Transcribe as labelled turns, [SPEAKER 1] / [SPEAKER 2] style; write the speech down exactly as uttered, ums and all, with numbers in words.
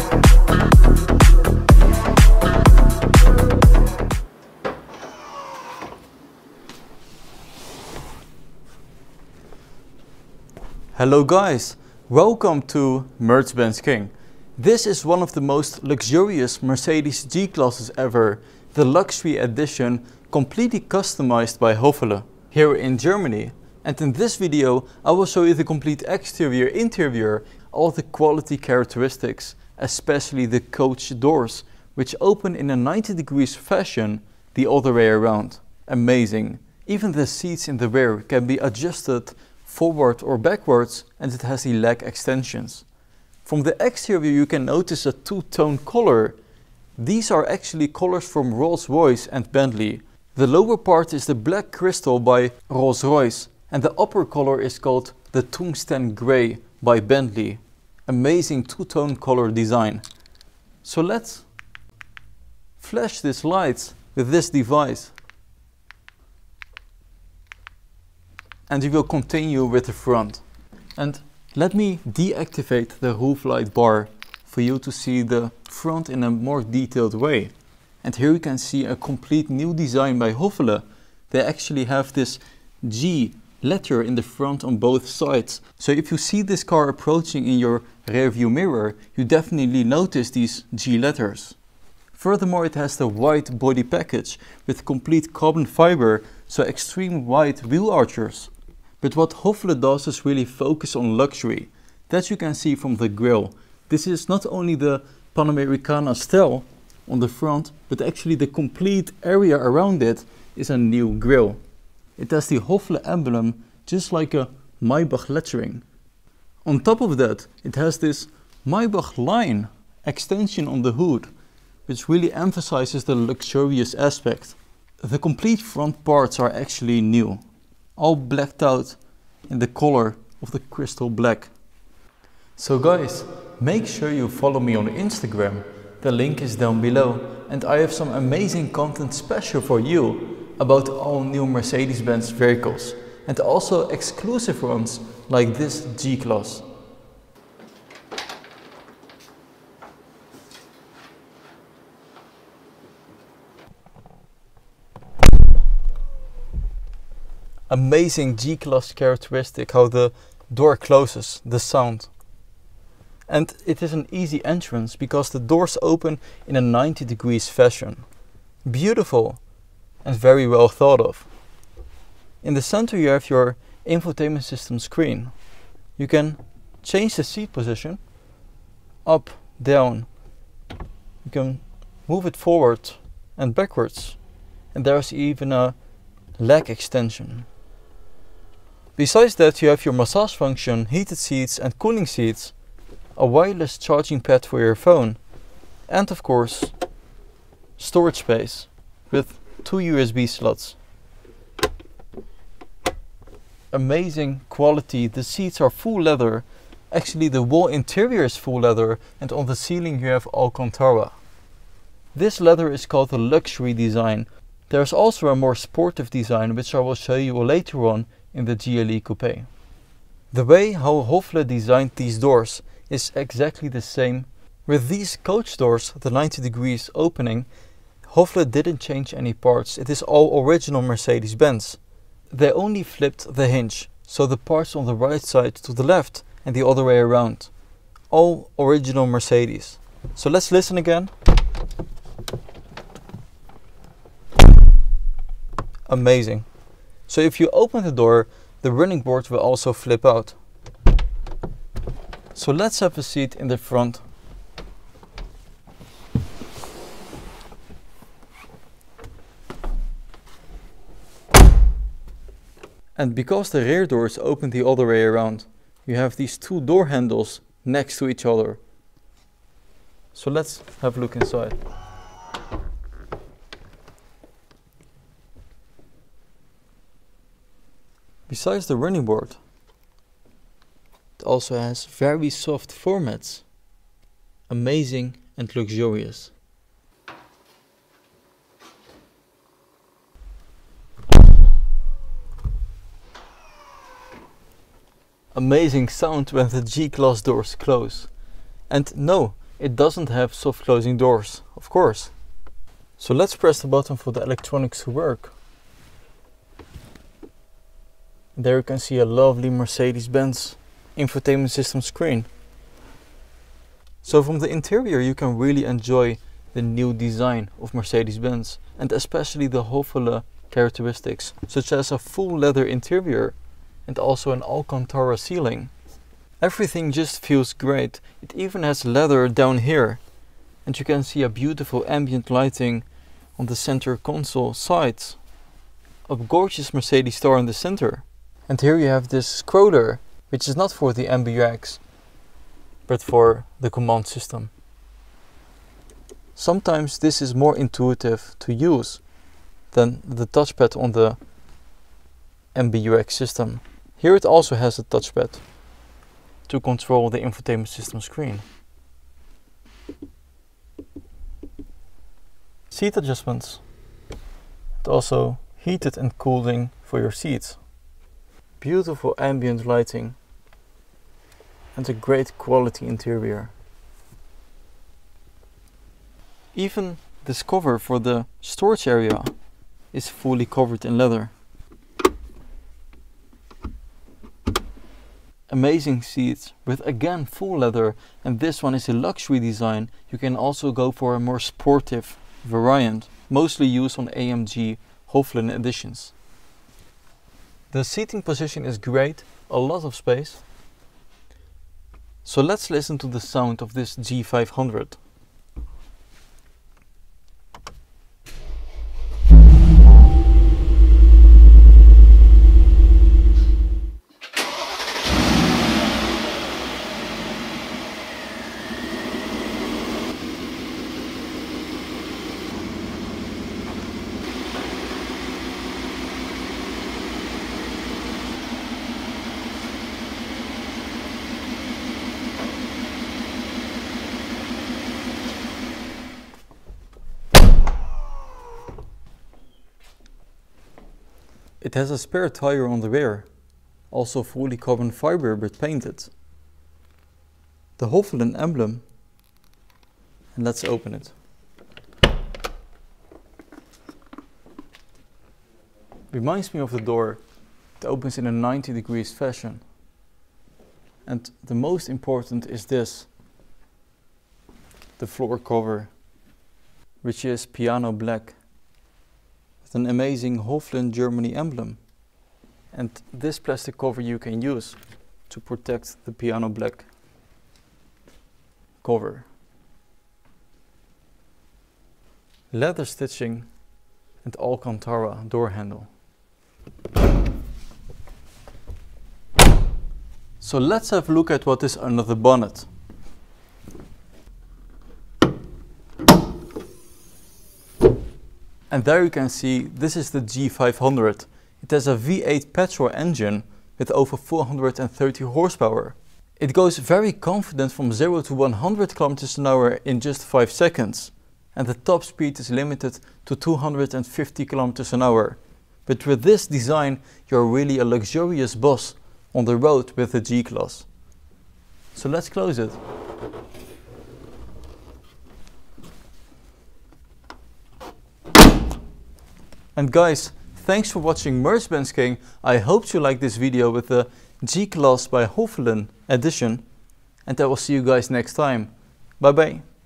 [SPEAKER 1] Hello guys, welcome to Mercedes-Benz King. This is one of the most luxurious Mercedes G-Classes ever, the luxury edition completely customized by Hoffele here in Germany. And in this video I will show you the complete exterior, interior, all the quality characteristics, especially the coach doors, which open in a ninety degrees fashion the other way around. Amazing. Even the seats in the rear can be adjusted forward or backwards, and it has the leg extensions. From the exterior you can notice a two-tone color. These are actually colors from Rolls-Royce and Bentley. The lower part is the black crystal by Rolls-Royce and the upper color is called the tungsten grey by Bentley. Amazing two-tone color design. So let's flash this light with this device. And we will continue with the front. And let me deactivate the roof light bar for you to see the front in a more detailed way. And here you can see a complete new design by Hoffele. They actually have this G letter in the front on both sides. So if you see this car approaching in your rear view mirror, you definitely notice these G letters. Furthermore, it has the white body package with complete carbon fiber, so extreme wide wheel arches. But what Hoffele does is really focus on luxury. That you can see from the grille. This is not only the Panamericana style on the front, but actually the complete area around it is a new grille. It has the Hoffele emblem, just like a Maybach lettering. On top of that, it has this Maybach line extension on the hood, which really emphasizes the luxurious aspect. The complete front parts are actually new, all blacked out in the color of the crystal black. So guys, make sure you follow me on Instagram, the link is down below, and I have some amazing content special for you about all new Mercedes-Benz vehicles, and also exclusive ones like this G-Class. Amazing G-Class characteristic how the door closes, the sound. And it is an easy entrance because the doors open in a ninety degrees fashion. Beautiful and very well thought of. In the center you have your infotainment system screen. You can change the seat position, up, down. You can move it forward and backwards. And there's even a leg extension. Besides that, you have your massage function, heated seats and cooling seats, a wireless charging pad for your phone, and of course, storage space with two U S B slots. Amazing quality, the seats are full leather. Actually, the wall interior is full leather, and on the ceiling you have Alcantara. This leather is called the luxury design. There's also a more sportive design, which I will show you later on in the G L E Coupe. The way how Hoffele designed these doors is exactly the same. With these coach doors, the ninety degrees opening, Hoffele didn't change any parts. It is all original Mercedes-Benz. They only flipped the hinge, so the parts on the right side to the left and the other way around. All original Mercedes. So let's listen again. Amazing. So if you open the door, the running board will also flip out. So let's have a seat in the front. And because the rear doors open the other way around, you have these two door handles next to each other. So let's have a look inside. Besides the running board, it also has very soft floor mats. Amazing and luxurious. Amazing sound when the G-Class doors close. And no, it doesn't have soft closing doors, of course. So let's press the button for the electronics to work. There you can see a lovely Mercedes-Benz infotainment system screen. So from the interior you can really enjoy the new design of Mercedes-Benz, and especially the Hofele characteristics, such as a full leather interior and also an Alcantara ceiling. Everything just feels great. It even has leather down here, and you can see a beautiful ambient lighting on the center console sides. A gorgeous Mercedes star in the center. And here you have this scroller, which is not for the M B U X, but for the command system. Sometimes this is more intuitive to use than the touchpad on the M B U X system. Here it also has a touchpad to control the infotainment system screen. Seat adjustments, and also heated and cooling for your seats. Beautiful ambient lighting and a great quality interior. Even this cover for the storage area is fully covered in leather. Amazing seats with again full leather, and this one is a luxury design. You can also go for a more sportive variant, mostly used on A M G Hofele editions. The seating position is great, a lot of space. So let's listen to the sound of this G five hundred. It has a spare tire on the rear, also fully carbon fiber but painted. The Hofele emblem, and let's open it. Reminds me of the door. It opens in a ninety degrees fashion. And the most important is this, the floor cover, which is piano black, with an amazing Hofele Germany emblem. And this plastic cover you can use to protect the piano black cover. Leather stitching and Alcantara door handle. So let's have a look at what is under the bonnet. And there you can see this is the G five hundred. It has a V eight petrol engine with over four hundred thirty horsepower. It goes very confident from zero to one hundred kilometers an hour in just five seconds. And the top speed is limited to two hundred fifty kilometers an hour. But with this design you're really a luxurious boss on the road with the G-Class. So let's close it. And guys, thanks for watching Mercedes-Benz King. I hope you liked this video with the G-Class by Hofele edition. And I will see you guys next time. Bye bye.